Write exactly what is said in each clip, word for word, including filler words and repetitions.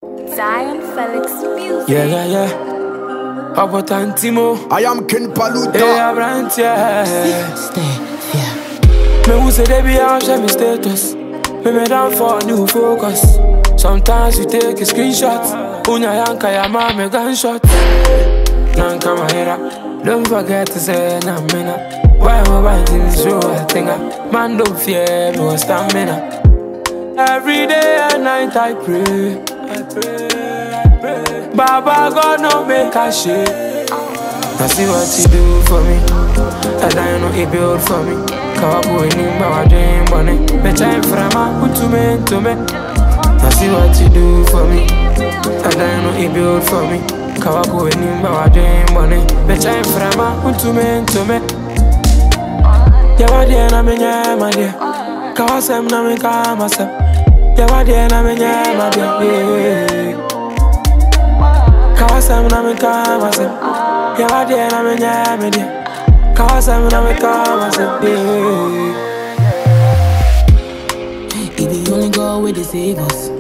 Zionfelix music. Yeah, yeah, yeah. How about Antimo? I am Ken Paluta. Yeah, Brant, yeah. Stay, yeah. Me who say they be out, share me status. Me me down for a new focus. Sometimes we take a screenshot. Unya yanka ya ma me gunshot. Nanka my head up. Don't forget to say na mina. Why am I writing this show? I think I man don't fear me was stamina. Every day and night I pray. I pray, I pray. Baba God no make a shit. I see what you do for me. And I know he build for me. Kawabu in my dream bunny. Betcha in frama, who to me, to me. I see what you do for me. And I know he build for me. Kawabu in my dream bunny. Betcha in frama, who to me, to me. Yawa dia na menya ma dia. Kawasem na me kamasem. Yawa dia na menya ma dia. Kawasem na me kamasem. Yawa dia na menya ma dia. Kawasem na me kamasem. If you only go where they save us,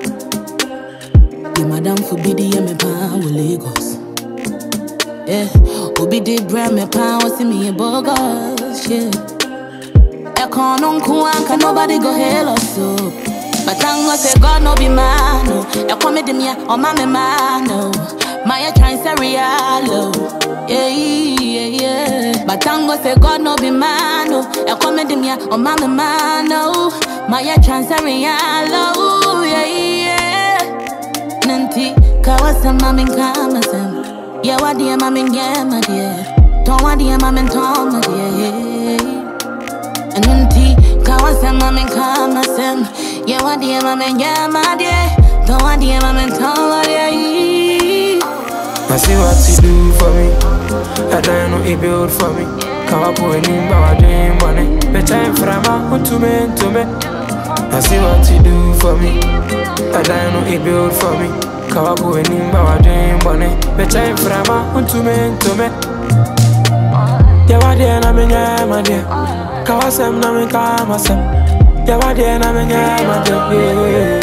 the madam forbid the me pan with Lagos. Yeah, Obi did brand me pan was me a bogus. Yeah. I can't on can nobody go hell or so. But thank God say God no be man, no. I come with me on my man, no. My trying to real, yeah, yeah, yeah. But thank God say God no be man, no. I come with me on my man, no. My trying to real, yeah, yeah. Nanti kawasa mami kamasem. Yeah, what dear mammy, yeah, my dear. Don't want dear mammy, Tom, my dear. And then tea, Kawasam, mammy, come, my son. Yeah, what dear mammy, yeah, my dear. Don't want dear mammy, Tom, my dear. I see what you do for me. And I know he build for me. Kawapu in my dream bunny. Betcha in frama, who to me, to me. I see what you do for me. And I know he build for me. Kawabu in my dream bunny. Betcha in frama, who to me, to me. Yawa dia na menya ma dia. Kawasem na me kamasem. Yawa dia na menya ma dia.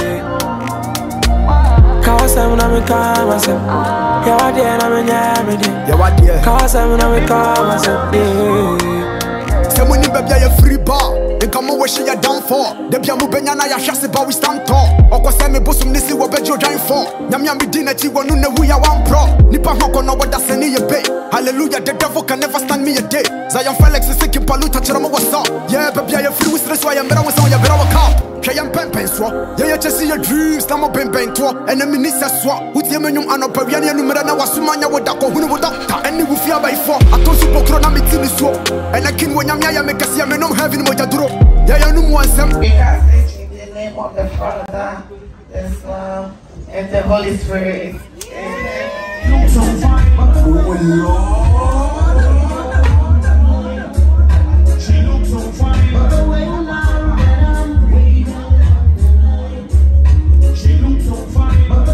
Kawasem na me kamasem. Yawa dia na menya ma dia. Yawa dia. Kawasem na me kamasem. Say money baby ya free bar. Come on, wish you down for. The Piamu Benyana ya shasi ba we stand tall. Oko semi busum nisi wa bejo join for. Nyamya mi dina ti wanu ne we ya one pro. Nipa hoko no wada seni ye bay. Hallelujah, the devil can never stand me a day. Zionfelix is sick in Paluta chirama what's up. Yeah, baby, I free with stress, so I am better with some ya better with cop. Kay am pen pen swap. Yeah, you just see your dreams, now my pen pen to. And the minister swap. Who's the menum and operian numera na wasumanya wadako, who would doctor. And you will fear by four. I told you Bokro na me tini swap. And I can when Yamya make a see a menum having Mojadro. Yeah, you know some. Because it's in the name of the Father, the Son, and the Holy Spirit. Amen. Oh Lord. She looks so fine. She looks so fine.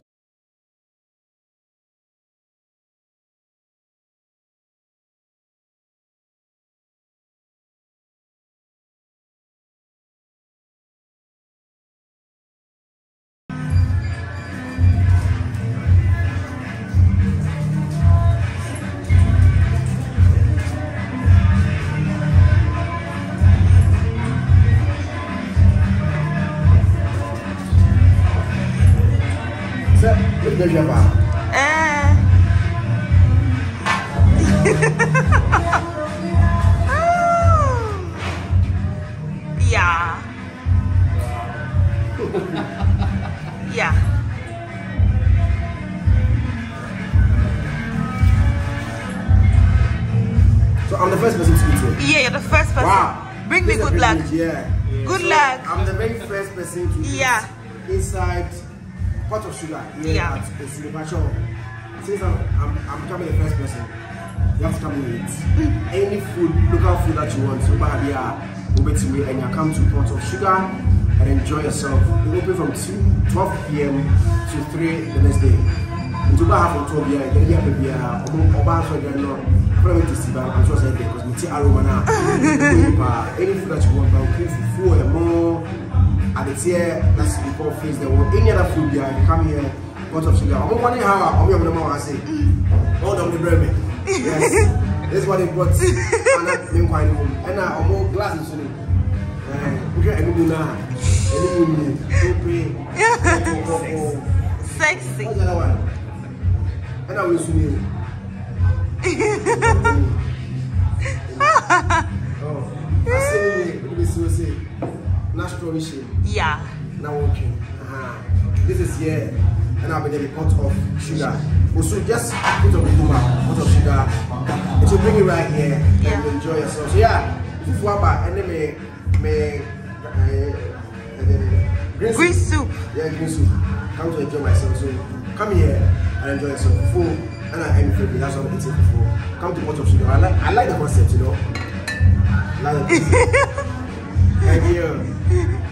Ah. Yeah. Yeah. So I'm the first person to speak to you. Yeah, you're the first person. Wow. Bring me good luck. Yeah. Good luck. I'm the very first person to yeah. inside pot of sugar here yeah. at the Sulubacho. Since I'm, I'm, I'm becoming the first person, you have to come and eat. Mm. Any food, local food that you want. So and you come to pot of sugar and enjoy yourself. We open from two, twelve p m to three the next day. And to have from twelve p m, then you have to be a Oba so again. I'm going to see that I'm sure say because we take aroma now. Any food that you want, but we for four or more. At the tier, that's the call face. There were any other food there. You come here, pot of sugar. I'm wondering how I'm going to say. Hold on the bread. Yes. This is what they brought. And that name quite home. And now I'm more glasses on it. We get any moon now. Any moon. Sexy. What's the other one? And I will soon you. Oh, I say, this will say, natural issue. Yeah. Now working. Uh-huh. This is here, and I'll be the pot of sugar. Also, just put a bit more pot of sugar. It will bring it right here Yeah. and enjoy yourself. So yeah, if you want back, and then me, me, green, Green soup. Yeah, green soup. Come to enjoy myself. So come here and enjoy yourself. Full, and I am free. That's what I'm eating before. Come to pot of sugar. I like, I like the concept, you know. I like the concept. Thank you.